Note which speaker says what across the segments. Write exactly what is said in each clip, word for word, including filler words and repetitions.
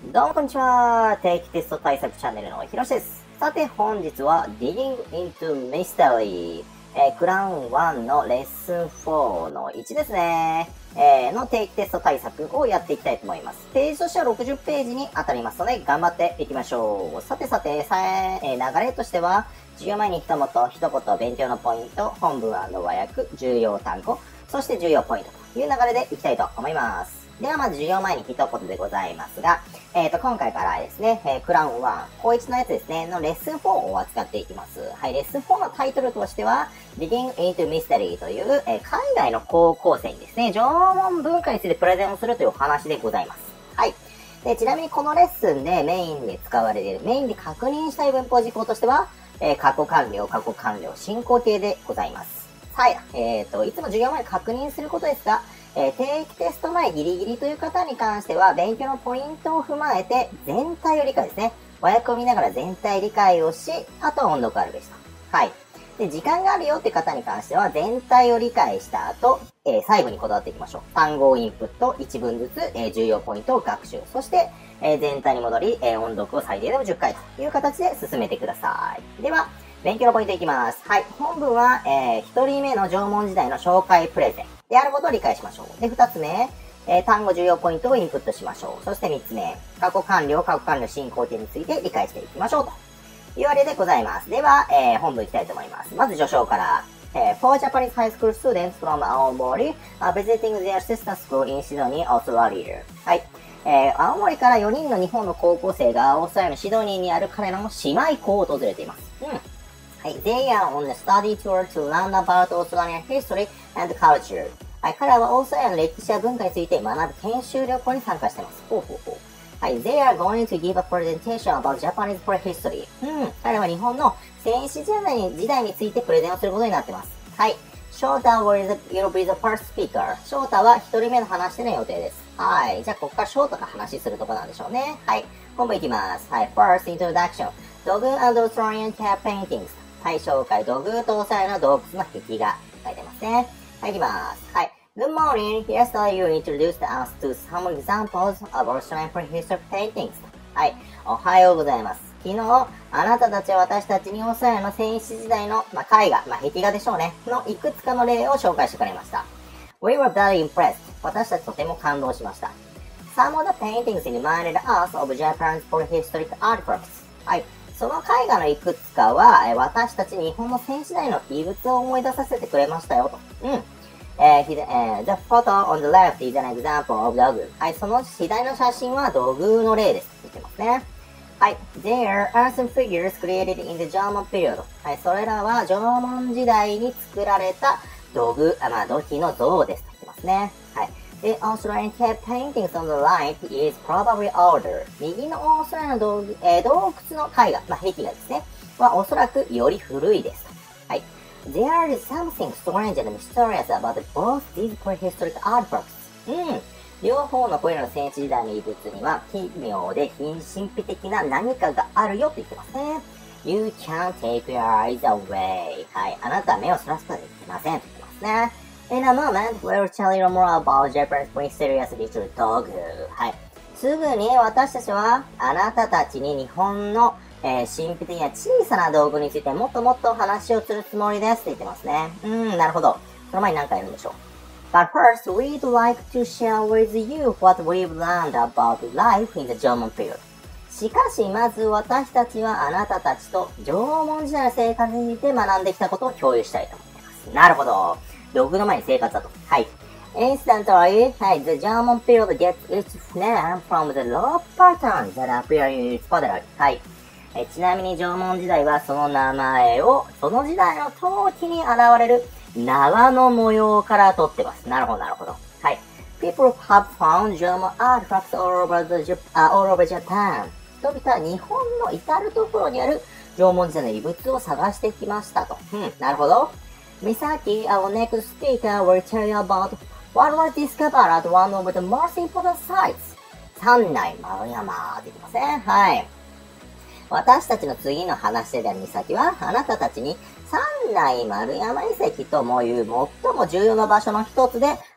Speaker 1: どうもこんにちは。定期テスト対策チャンネルのひろしです。さて本日は Digging into Mystery、えー、クラウンワンのレッスンフォーのいちですね、えー、の定期テスト対策をやっていきたいと思います。ページとしてはろくじゅっページに当たりますので頑張っていきましょう。さてさて、さえー、流れとしては授業前に一言、一言勉強のポイント、本文和訳、重要単語、そして重要ポイントという流れでいきたいと思います。ではまず授業前に一言でございますが、えっと、今回からですね、えー、クラウンワン、高いちのやつですね、のレッスンフォーを扱っていきます。はい、レッスンフォーのタイトルとしては、Digging into Mystery という、えー、海外の高校生にですね、縄文文化についてプレゼンをするというお話でございます。はい。で、ちなみにこのレッスンでメインで使われている、メインで確認したい文法事項としては、えー、過去完了、過去完了、進行形でございます。はい。えっと、いつも授業前に確認することですが、えー、定期テスト前ギリギリという方に関しては、勉強のポイントを踏まえて、全体を理解ですね。和訳を見ながら全体理解をし、あとは音読あるべしと。はい。で、時間があるよって方に関しては、全体を理解した後、えー、最後にこだわっていきましょう。単語をインプット、いち文ずつ、えー、重要ポイントを学習。そして、えー、全体に戻り、えー、音読を最低でもじゅっかいという形で進めてください。では、勉強のポイントいきます。はい。本文は、えー、ひとりめの縄文時代の紹介プレゼン。であることを理解しましょう。で、二つ目、えー、単語重要ポイントをインプットしましょう。そして三つ目、過去完了、過去完了進行形について理解していきましょうというわけでございます。では、えー、本文いきたいと思います。まず序章から、えー、For Japanese high school students from Aomori are visiting their sister school in Sydney, Australia. はい。えー、青森からよにんの日本の高校生がオーストラリアのシドニーにある彼らの姉妹校を訪れています。うん。はい。They are on a study tour to learn about Australian history and culture. はい。彼らはオーストラリアの歴史や文化について学ぶ研修旅行に参加しています。ほうほうほう。はい。They are going to give a presentation about Japanese prehistory. うん。彼らは日本の戦史時代に時代についてプレゼンをすることになっています。はい。Shota will be the first speaker. Shota は一人目の話し手の予定です。はい。じゃあ、ここから Shota が話するところなんでしょうね。はい。本文いきます。はい。First introduction. Dogu and Australian cave paintings. はい。紹介。土偶とオーストラリアの洞窟の壁画。書いてますね。はい。いきます。はい。Good morning. Yesterday you introduced us to some examples of Australian prehistoric paintings. はい。おはようございます。昨日、あなたたちは私たちにオーストラリアの戦史時代の、まあ、絵画、まあ、壁画でしょうね。のいくつかの例を紹介してくれました。We were very impressed. 私たちとても感動しました。Some of the paintings reminded us of Japan's prehistoric artifacts. はい。その絵画のいくつかは、私たち日本の戦史時代の遺物を思い出させてくれましたよと。うん。えー、ひで、えー、The photo on the left is an example of 土偶。はい。その左の写真は土偶の例です。言ってますね。はい。There are some figures created in the German period. はい。それらは縄文時代に作られた土偶、あ、まあ、土器の像ですと言ってますね。はい。The Australian cave paintings on the right is probably older. 右のオーストラリアの洞,、えー、洞窟の絵画、まあ、壁画ですね。はおそらくより古いですと。はい。There is something strange and mysterious about both these prehistoric artifacts. うん。両方のこれらの戦史時代の遺物には奇妙で神秘的な何かがあるよと言ってますね。You can't take your eyes away. はい。あなたは目をそらすことはできませんと言ってますね。In a moment, we'll tell you more about Japan's mysterious little dog. はい。すぐに私たちはあなたたちに日本の、えー、神秘的な小さな道具についてもっともっと話をするつもりですと言ってますね。うん、なるほど。その前に何かやるんでしょう。But first, we'd like to share with you what we've learned about life in the German period. しかし、まず私たちはあなたたちと縄文時代の生活について学んできたことを共有したいと思っています。なるほど。土偶の前に生活だと。はい。Instantly, はい、the German period gets its name from the rope patterns that appear in its pottery. はい。えちなみに縄文時代はその名前を、その時代の陶器に現れる縄の模様から取ってます。なるほど、なるほど。はい。People have found German artifacts all over, the, uh, all over Japan. 人々は日本の至るところにある縄文時代の遺物を探してきましたと。うん、なるほど。Misaki, our next speaker, will tell you about what was discovered at one of the most important sites. 三内丸山って言ってますね。はい。私たちの次の話し手である美咲は、あなたたちに三内丸山遺跡ともいう最も重要な場所の一つで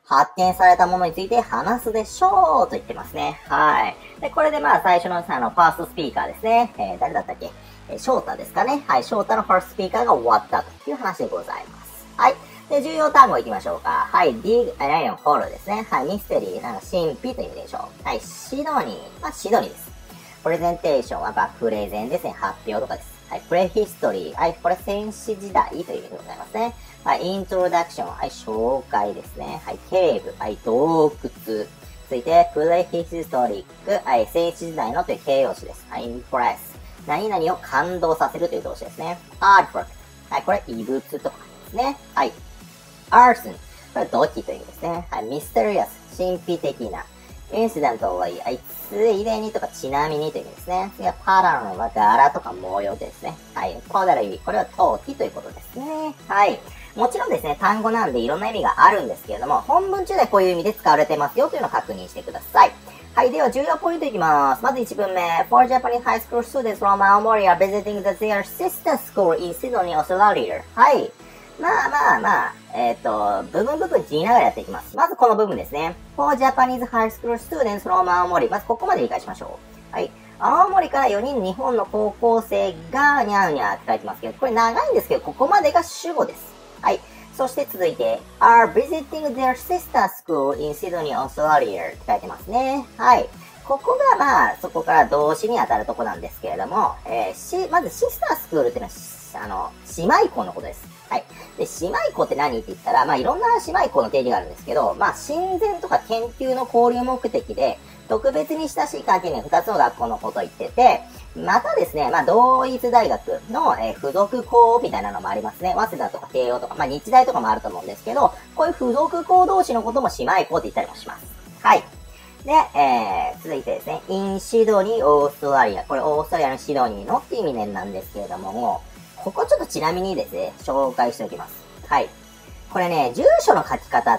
Speaker 1: 発見されたものについて話すでしょうと言ってますね。はい。で、これでまあ最初のあの、ファーストスピーカーですね。えー、誰だったっけえー、翔太ですかね。はい、翔太のファーストスピーカーが終わったという話でございます。はい。で、重要単語いきましょうか。はい、dig, lion, hole ですね。はい、ミステリー、なんか神秘という意味でしょう。はい、シドニー。まあ、シドニーです。プレゼンテーションは、まあ、プレゼンですね。発表とかです。はい、プレヒストリー。はい、これ戦士時代という意味でございますね。はい、イントロダクション。はい、紹介ですね。はい、ケーブ。はい、洞窟。続いて、プレヒストリック。はい、戦士時代のという形容詞です。はい、インプレス。何々を感動させるという動詞ですね。アートワーク。はい、これ異物とかですね。はい。アースン。これ土器という意味ですね。はい、ミステリアス。神秘的な。インシデントは、はい、ついでにとかちなみにという意味ですね。次はパターンは柄とか模様ですね。はい。ポダラリー、これは陶器ということですね。はい。もちろんですね、単語なんでいろんな意味があるんですけれども、本文中でこういう意味で使われてますよというのを確認してください。はい。では、重要ポイントいきます。まずいち文目。For Japanese high school students from Aomori are visiting their sister school in Sydney, Australia. はい。まあまあまあ、えっ、ー、と、部分部分言いながらやっていきます。まずこの部分ですね。For Japanese high school students from 青森。まずここまで理解しましょう。はい。青森からよにん日本の高校生がにゃーにゃーって書いてますけど、これ長いんですけど、ここまでが主語です。はい。そして続いて、are visiting their sister school in Sydney, Australia って書いてますね。はい。ここがまあ、そこから動詞に当たるとこなんですけれども、えー、し、まずシスタースクールっていうのは、あの、姉妹校のことです。はい。で、姉妹校って何って言ったら、まあ、いろんな姉妹校の定義があるんですけど、まあ、親善とか研究の交流目的で、特別に親しい関係にはふたつの学校のことを言ってて、またですね、まあ、同一大学の、えー、付属校みたいなのもありますね。早稲田とか慶応とか、まあ、日大とかもあると思うんですけど、こういう付属校同士のことも姉妹校って言ったりもします。はい。で、えー、続いてですね、in シドニー、オーストラリア。これ、オーストラリアのシドニーのっていう意味なんですけれども、ここちょっとちなみにですね、紹介しておきます。はい。これね、住所の書き方って、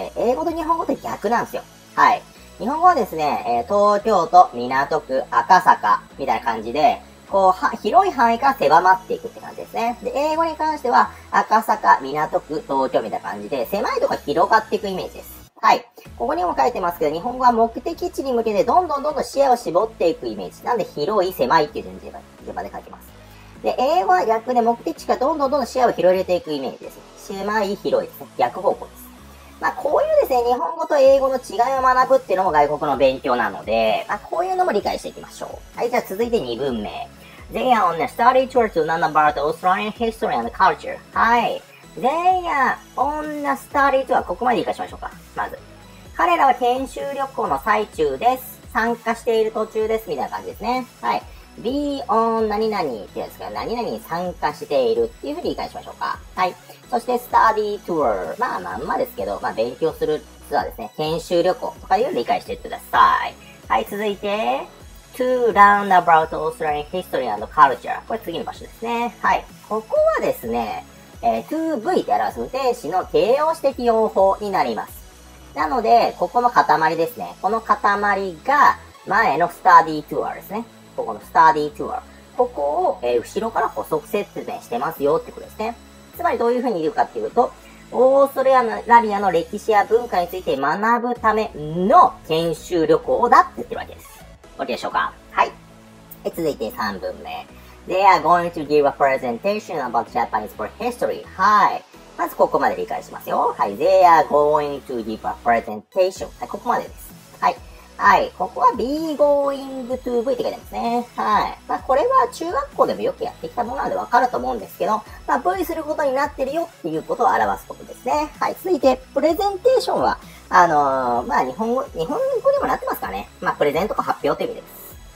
Speaker 1: 英語と日本語って逆なんですよ。はい。日本語はですね、えー、東京都、港区、赤坂、みたいな感じで、こう、は、広い範囲から狭まっていくって感じですね。で、英語に関しては、赤坂、港区、東京みたいな感じで、狭いところが広がっていくイメージです。はい。ここにも書いてますけど、日本語は目的地に向けてどんどんどんどん視野を絞っていくイメージ。なんで広い、狭いっていう順序で書きます。で、英語は逆で目的地からどんどんどんどん視野を広げていくイメージです。狭い、広いですね。逆方向です。まあ、こういうですね、日本語と英語の違いを学ぶっていうのも外国の勉強なので、まあ、こういうのも理解していきましょう。はい、じゃあ続いてに文目。They are on a study tour to learn about Australian history and culture. はい。They are on a study tour. ここまで理解しましょうか。まず。彼らは研修旅行の最中です。参加している途中です。みたいな感じですね。はい。be on 何々ってやつが何々に参加しているっていうふうに理解しましょうか。はい。そして study tour。まあまんまですけど、まあ勉強するツアーですね。研修旅行とかいうのを理解していってください。はい、続いて、to learn about Australian history and culture。これ次の場所ですね。はい。ここはですね、えー、to v で表す無定詞の形容詞的用法になります。なので、ここの塊ですね。この塊が前の study tour ですね。ここのスタディトゥア。ここを、えー、後ろから補足説明してますよってことですね。つまりどういう風に言うかっていうと、オーストラリアの歴史や文化について学ぶための研修旅行だって言ってるわけです。OK でしょうか？はい。え続いてさん文目。They are going to give a presentation about Japanese history. はい。まずここまで理解しますよ。はい。They are going to give a presentation. はい、ここまでです。はい。はい。ここは be going to v って書いてますね。はい。まあ、これは中学校でもよくやってきたものなのでわかると思うんですけど、まあ、v することになってるよっていうことを表すことですね。はい。続いて、プレゼンテーションは、あのー、まあ、日本語、日本語にもなってますかね。まあ、プレゼントか発表という意味です。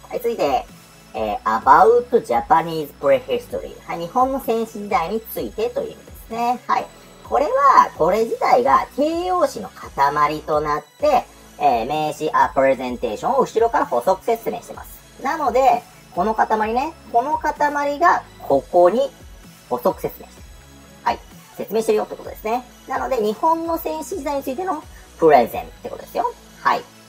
Speaker 1: はい。続いて、えー、about Japanese prehistory。はい。日本の戦士時代についてという意味ですね。はい。これは、これ自体が形容詞の塊となって、えー、名詞、あ、プレゼンテーションを後ろから補足説明してます。なので、この塊ね、この塊がここに補足説明してる。はい。説明してるよってことですね。なので、日本の戦士時代についてのプレゼンってことですよ。はい。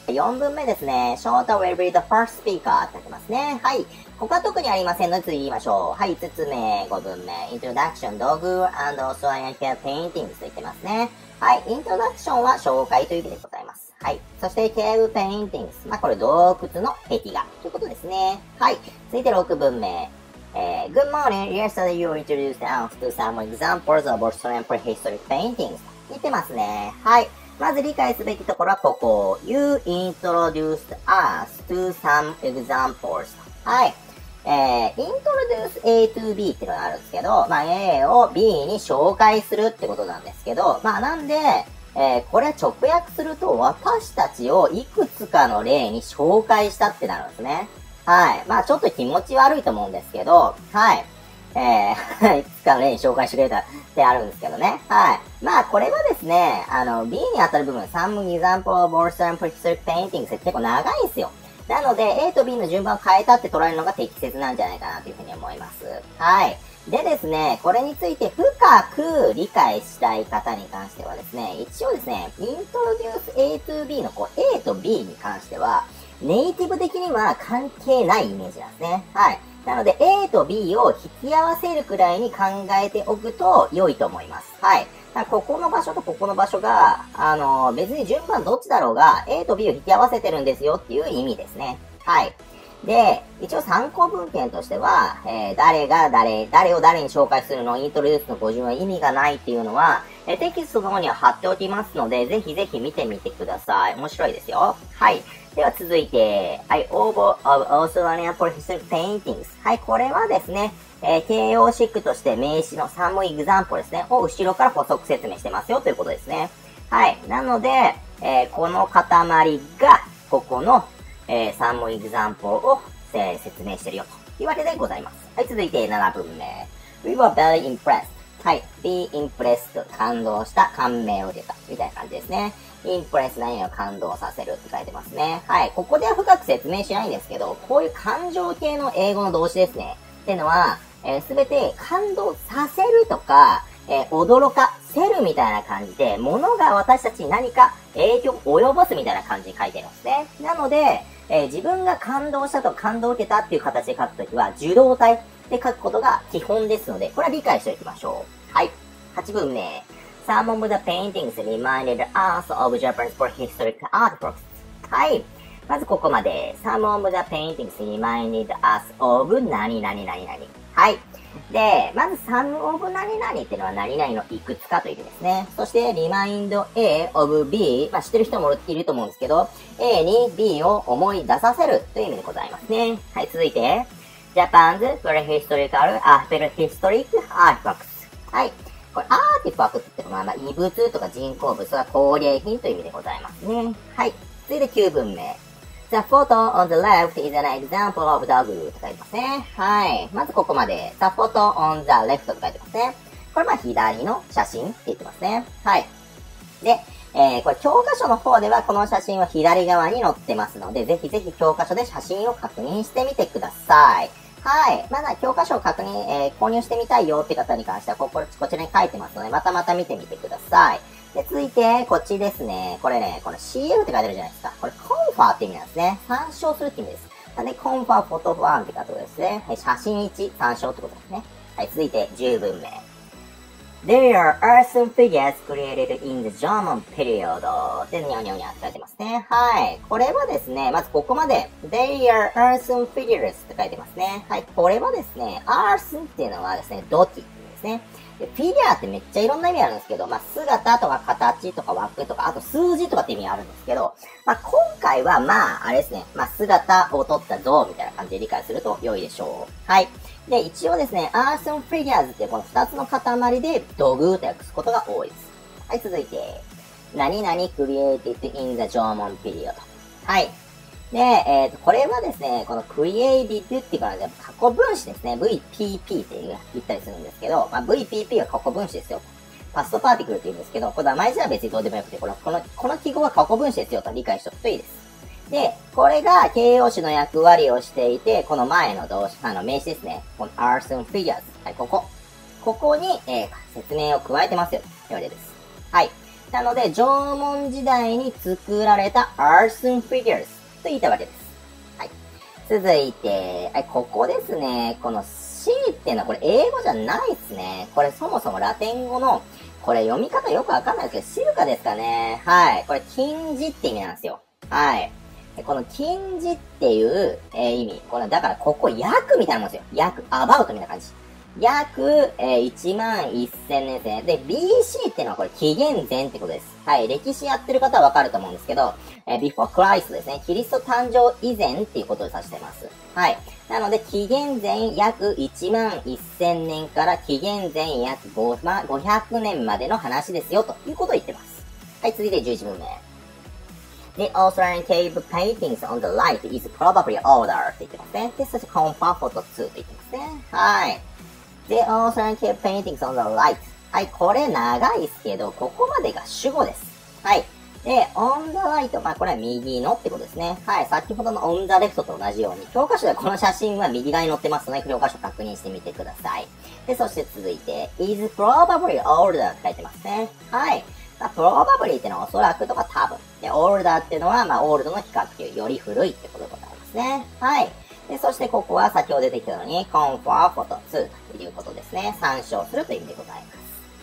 Speaker 1: よん文目ですね。Shota will be the first speaker ってなってますね。はい。ここは特にありませんので次言いましょう。はい。いつつめ、ご文目。Introduction, Dog and also I care paintings と言ってますね。はい。Introduction は紹介という意味でございます。はい。そして Cave Paintings。まあ、これ洞窟の壁画ということですね。はい。続いてろく文目。えー、Good morning. Yesterday you introduced us to some examples of Australian prehistoric paintings. 言ってますね。はい。まず理解すべきところはここ。You introduced us to some examples. はい。えー、introduce A to B っていうのがあるんですけど、まあ A を B に紹介するってことなんですけど、まあなんで、えー、これ直訳すると私たちをいくつかの例に紹介したってなるんですね。はい。まあちょっと気持ち悪いと思うんですけど、はい。えー、いくつかの例に紹介してくれたってあるんですけどね。はい。まあこれはですね、あの B に当たる部分、Some example of Australian prehistoric paintings って結構長いんですよ。なので A と B の順番を変えたって捉えるのが適切なんじゃないかなというふうに思います。はい。でですね、これについて深く理解したい方に関してはですね、一応ですね、Introduce A to B のこう A と B に関しては、ネイティブ的には関係ないイメージなんですね。はい。なので A と B を引き合わせるくらいに考えておくと良いと思います。はい。ここの場所とここの場所が、あの、別に順番どっちだろうが A と B を引き合わせてるんですよっていう意味ですね。はい。で、一応参考文献としては、えー、誰が誰、誰を誰に紹介するの、イントロデュースの語順は意味がないっていうのは、えー、テキストの方には貼っておきますので、ぜひぜひ見てみてください。面白いですよ。はい。では続いて、はい、Over of Australian Prehistoric Paintings。はい、これはですね、えー、形容詞句として名詞のサムエグザンポですね、を後ろから補足説明してますよということですね。はい。なので、えー、この塊が、ここの、えー、サムエグザンポを、えー、説明してるよというわけでございます。はい、続いてなな文目。We were very impressed. はい。be impressed. 感動した、感銘を受けた。みたいな感じですね。impress 何を感動させるって書いてますね。はい。ここでは深く説明しないんですけど、こういう感情系の英語の動詞ですね。っていうのは、えー、すべて感動させるとか、えー、驚かせるみたいな感じで、物が私たちに何か影響を及ぼすみたいな感じに書いてるんですね。なので、えー、自分が感動したと感動を受けたっていう形で書くときは、受動体で書くことが基本ですので、これは理解しておきましょう。はい。はち文目。Some of the paintings reminded us of Japanese prehistoric artworks. はい。まずここまで。Some of the paintings reminded us of 何々何々。はい。で、まず some of 何々っていうのは何々のいくつかという意味ですね。そして remind A of B。まあ知ってる人もいると思うんですけど、A に B を思い出させるという意味でございますね。はい、続いて、Japan's prehistorical, uh, prehistoric artifacts。はい。これ、アーティファクトってのは、まあ、異物とか人工物は工芸品という意味でございますね。はい。続いてきゅう文目。The photo on the left is an example of dog と書いてますね。はい。まずここまで。The photo on the left と書いてますね。これまあ左の写真って言ってますね。はい。で、えー、これ教科書の方ではこの写真は左側に載ってますので、ぜひぜひ教科書で写真を確認してみてください。はい。まだ教科書を確認、えー、購入してみたいよって方に関しては、ここ、こちらに書いてますので、またまた見てみてください。で、続いて、こっちですね。これね、この シーエル って書いてあるじゃないですか。これ、コンファーって意味なんですね。参照するって意味です。なんで、コンファーフォトファンってことですね。はい、写真いち、参照ってことですね。はい、続いて、じゅう文目。There are earthen figures created in the German period. で、にゃにゃにゃって書いてますね。はい。これはですね、まずここまで、There are earthen figures って書いてますね。はい。これはですね、earthen っていうのはですね、土器って意味ですね。で、フィギュアってめっちゃいろんな意味あるんですけど、まあ、姿とか形とか枠とか、あと数字とかって意味あるんですけど、まあ、今回はまあ、あれですね、まあ、姿を取った像みたいな感じで理解すると良いでしょう。はい。で、一応ですね、earthen figures ってこの二つの塊で土偶と訳すことが多いです。はい、続いて、何々 created in the German period。はい。で、えっと、これはですね、この created っていうか、過去分詞ですね。ブイピーピー って言ったりするんですけど、まあ、ブイピーピー は過去分詞ですよ。パストパーティクルって言うんですけど、これ名前じゃ別にどうでもよくて、この、この、この記号は過去分詞ですよと理解しておくといいです。で、これが形容詞の役割をしていて、この前の動詞、あの名詞ですね。この earthen figures。はい、ここ。ここに、えー、説明を加えてますよ。というわけです。はい。 なので、縄文時代に作られた earthen figures と言ったわけです。はい。続いて、はい、ここですね。この C っていうのはこれ英語じゃないですね。これそもそもラテン語の、これ読み方よくわかんないですけど、シルカですかね。はい。これ金字って意味なんですよ。はい。この金字っていう、えー、意味。これだからここ約みたいなもんですよ。約、アバウトみたいな感じ。約、えー、いちまんせんねんですね。で、ビーシー っていうのはこれ紀元前ってことです。はい。歴史やってる方はわかると思うんですけど、えー、before Christ ですね。キリスト誕生以前っていうことを指してます。はい。なので、紀元前約いちまんせんねんから紀元前約ごひゃくねんまでの話ですよ、ということを言ってます。はい。続いてじゅういち問目。The Australian cave paintings on the right is probably older って言ってますね。で、そして confirm photo ツーと言ってますね。はい。The Australian cave paintings on the right。はい、これ長いですけど、ここまでが主語です。はい。で、on the right、まあこれは右のってことですね。はい、先ほどの on the left と同じように、教科書ではこの写真は右側に載ってますので、教科書確認してみてください。で、そして続いて、is probably older って書いてますね。はい。まあ、probably ってのはおそらくとか多分。で、older っていうのは、まあ、old の比較級、より古いってことでございますね。はい。で、そしてここは先ほど出てきたように、confirm photo ツーということですね。参照するという意味でございます。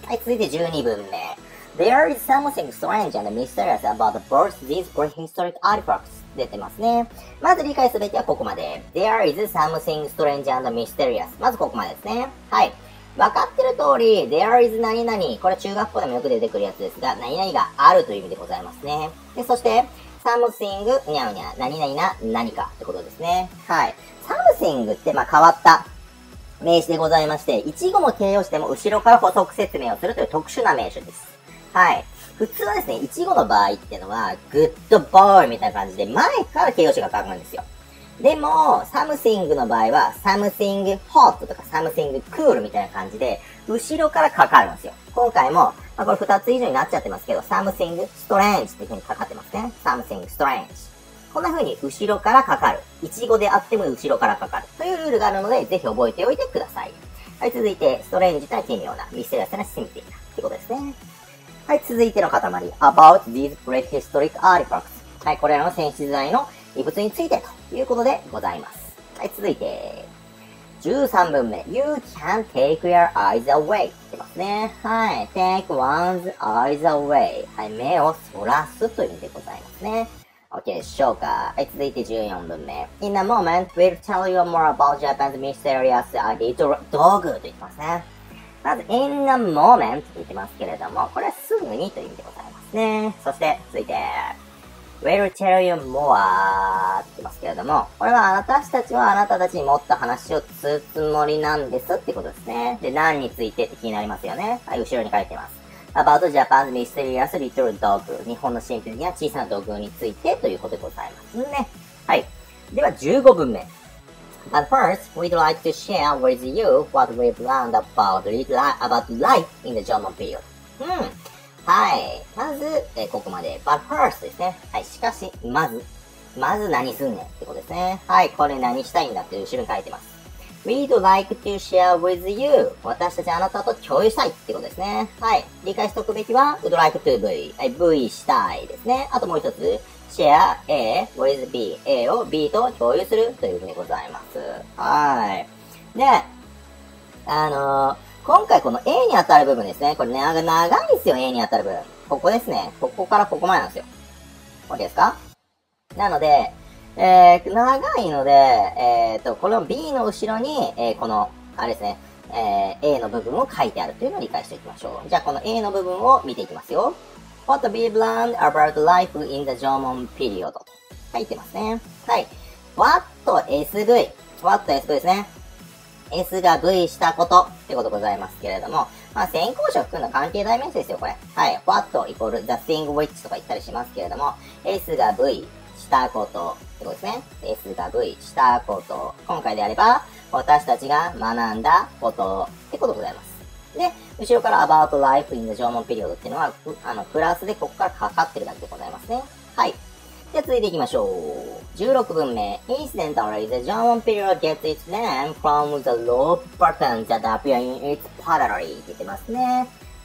Speaker 1: はい、続いてじゅうに文目。There is something strange and mysterious about both these prehistoric artifacts 出てますね。まず理解すべきはここまで。There is something strange and mysterious。まずここまでですね。はい。分かってる通り、there is 何々。これ中学校でもよく出てくるやつですが、何々があるという意味でございますね。で、そして、something にゃうにゃ、何々な何かってことですね。はい。something って、まあ、変わった名詞でございまして、一語も形容詞でも後ろから補足説明をするという特殊な名詞です。はい。普通はですね、一語の場合っていうのは、good boy みたいな感じで、前から形容詞が書くんですよ。でも、something の場合は、something hot とか something cool みたいな感じで、後ろからかかるんですよ。今回も、まあ、これ二つ以上になっちゃってますけど、something strange っていう風にかかってますね。something strange。こんな風に後ろからかかる。一語であっても後ろからかかる。というルールがあるので、ぜひ覚えておいてください。はい、続いて、ストレンジとは奇妙な、ミステリアスな神秘的な、ってことですね。はい、続いての塊。about these prehistoric artifacts。はい、これらの戦死時代の遺物についてということでございます。はい、続いて、じゅうさん文目。You can take your eyes away って言ってますね。はい。take one's eyes away。はい、目をそらすという意味でございますね。OK でしょうか。はい、続いてじゅうよん文目。In a moment, we'll tell you more about Japan's mysterious little dog と言ってますね。まず、in a moment と言ってますけれども、これはすぐにという意味でございますね。そして、続いて、We'll tell you more って言ってますけれども、これは私たちはあなたたちにもっと話をするつもりなんですってことですね。で、何についてって気になりますよね。はい、後ろに書いてます。about Japan's mysterious little dog 日本の神秘的な小さな道具についてということでございますね。はい。ではじゅうご文目。But first, we'd like to share with you what we've learned about, about life in the German period. うん。はい。まず、えー、ここまで。But first ですね。はい。しかし、まず。まず何すんねんってことですね。はい。これ何したいんだって後ろに書いてます。We'd like to share with you. 私たちあなたと共有したいってことですね。はい。理解しておくべきは、would like to be. はい。V したいですね。あともう一つ。share A with B。A を B と共有するというふうにございます。はい。で、あのー、今回この A に当たる部分ですね。これね、長いんですよ、A に当たる部分。ここですね。ここからここまでなんですよ。OK ですか？なので、えー、長いので、えーと、この B の後ろに、えー、この、あれですね、えー、A の部分を書いてあるというのを理解しておきましょう。じゃあ、この A の部分を見ていきますよ。What we've learned about life in the German period と書いてますね。はい。Whatエスブイ。What エスブイ ですね。S が V したことってことございますけれども、まあ、先行詞を含んだ関係代名詞ですよ、これ。はい。What イコール the thing which とか言ったりしますけれども、S が V したことってことですね。S が V したこと。今回であれば、私たちが学んだことってことでございます。で、後ろから about life in the German period っていうのは、あの、プラスでここからかかってるだけでございますね。はい。では続いていきましょう。じゅうろく文目。Incidentally, the German period gets its name from the rope buttons that appear in its pottery って言ってますね。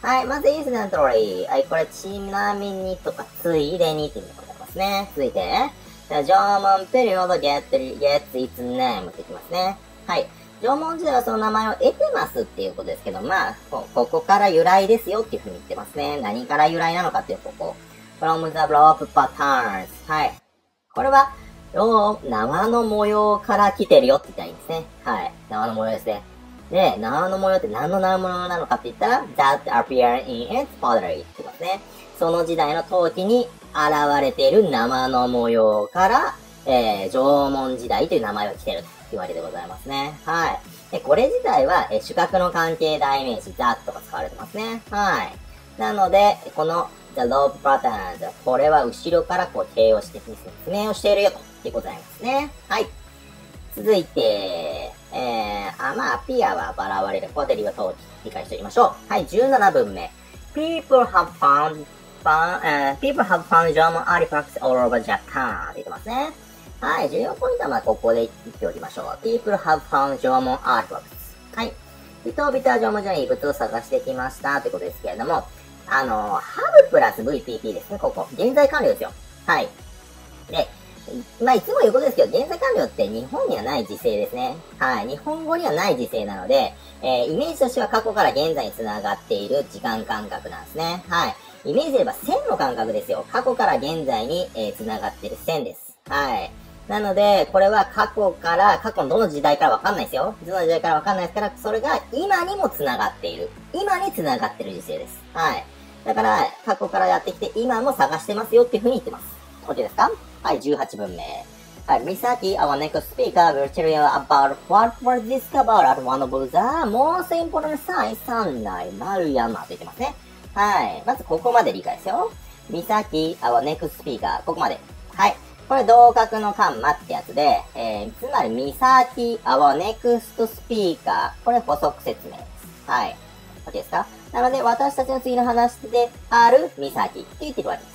Speaker 1: はい、まず incidentally。はい、これちなみにとか、ついでにっていうのがございますね。続いて、じゃあ、縄文ペリオド get, gets its name っていきますね。はい。縄文時代はその名前を得てますっていうことですけど、まあ、こここから由来ですよっていうふうに言ってますね。何から由来なのかっていうここ。from the rope patterns。はい。これは、縄の模様から来てるよって言ったらいいんですね。はい。縄の模様ですね。で、縄の模様って何の縄の模様なのかって言ったら、that appear in its pottery って言いますね。その時代の陶器に現れている縄の模様から、えー、縄文時代という名前が来ていると言われてございますね。はい。で、これ自体は、えー、主格の関係代名詞 that が使われてますね。はい。なので、この the rope patterns、これは後ろからこう形容詞的に説明をしているよということになりますね。はい。続いて、えー、あ、まあ、ピアは現れるポテリを陶器、理解しておきましょう。はい、じゅうななぶんめ。People have found, found, uh, people have found German artifacts all over Japan って言ってますね。はい、重要ポイントはまあ、ここで言っておきましょう。People have found German artifacts。はい。人々は縄文時代に遺物を探してきましたということですけれども、あの、have プラス ブイピーピー ですね、ここ。現在完了ですよ。はい。で、まあ、いつも言うことですけど、現在完了って日本にはない時制ですね。はい。日本語にはない時制なので、えー、イメージとしては過去から現在に繋がっている時間感覚なんですね。はい。イメージで言えば線の感覚ですよ。過去から現在に、えー、繋がっている線です。はい。なので、これは過去から、過去のどの時代からわかんないですよ。どの時代からわかんないですから、それが今にも繋がっている。今に繋がっている時制です。はい。だから、過去からやってきて、今も探してますよっていうふうに言ってます。OK ですか？はい、じゅうはちぶんめ。はい、Misaki, our next speaker will tell you about what was discovered at one of the most important sites, 三内丸山と言ってますね。はい。まずここまで理解ですよ。Misaki, our next speaker. ここまで。はい。これ同格のカンマってやつで、えー、つまり Misaki, our next speaker. これ補足説明です。はい。OK ですか？なので、私たちの次の話である Misaki って言ってるわけです。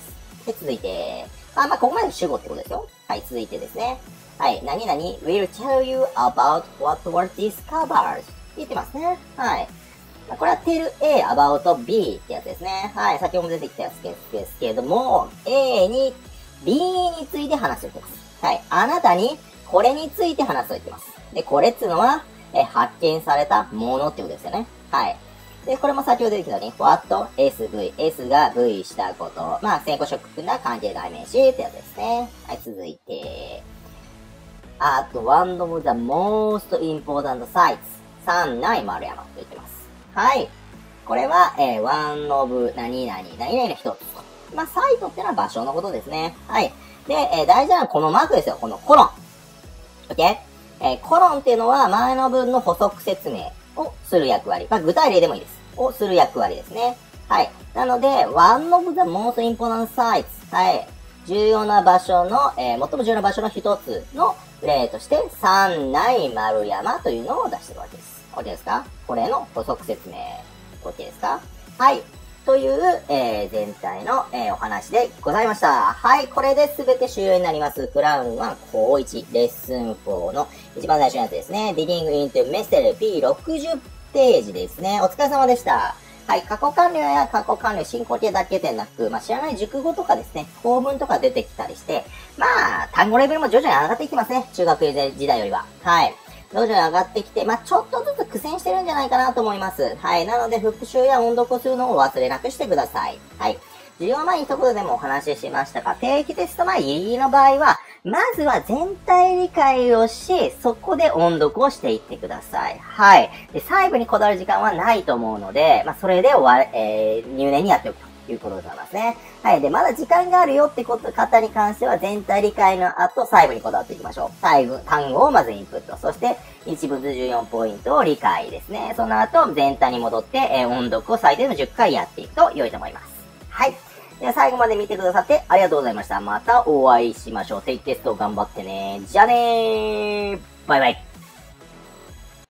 Speaker 1: で、続いて、あ、まあ、ここまで主語ってことですよ。はい、続いてですね。はい、何々 will tell you about what was discovered って言ってますね。はい。これは tell A about B ってやつですね。はい、先ほど出てきたやつですけれども、A に B について話しておきます。はい、あなたにこれについて話しておきます。で、これっていうのは、え、発見されたものってことですよね。はい。で、これも先ほど出てきたように、what, S、V、S が V したこと。まあ、先行諸国な関係代名詞ってやつですね。はい、続いて、at one of the most important sites. 三内丸山と言ってます。はい。これは、えー、one of 何々、何々の一つ。まあ、サイトってのは場所のことですね。はい。で、えー、大事なのはこのマークですよ。このコロン。OK？ えー、コロンっていうのは前の文の補足説明をする役割。まあ、具体例でもいいです。をする役割ですね。はい。なので、one of the most important sites。はい。重要な場所の、えー、最も重要な場所の一つの例として、三内丸山というのを出してるわけです。OK ですか？これの補足説明。OK ですか？はい。という、えー、全体の、えー、お話でございました。はい。これで全て終了になります。クラウンワン項いちレッスンフォーの一番最初のやつですね。Digging into Mystery ピーろくじゅう ページですね。お疲れ様でした。はい。過去完了や過去完了、進行形だけでなく、まあ、知らない熟語とかですね、構文とか出てきたりして、まあ、単語レベルも徐々に上がっていきますね。中学時代よりは。はい。徐々に上がってきて、まあ、ちょっとずつ苦戦してるんじゃないかなと思います。はい。なので、復習や音読をするのを忘れなくしてください。はい。授業前に一言でもお話ししましたが、定期テスト前ギリギリの場合は、まずは全体理解をし、そこで音読をしていってください。はい。で、細部にこだわる時間はないと思うので、まあ、それで終わ、えー、入念にやっておくということでございますね。はい。で、まだ時間があるよってこと、方に関しては、全体理解の後、細部にこだわっていきましょう。細部、単語をまずインプット。そして、一物じゅうよんポイントを理解ですね。その後、全体に戻って、えー、音読を最低でもじゅっかいやっていくと良いと思います。はい。では最後まで見てくださってありがとうございました。またお会いしましょう。定期テスト頑張ってね。じゃあねー。バイバイ。